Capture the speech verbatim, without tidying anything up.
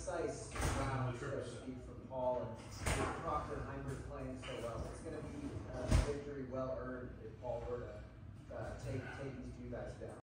precise round, so to speak, from Paul, and with Proctor and Heinrich playing so well. It's going to be a victory well earned if Paul were to uh, take take these two guys down.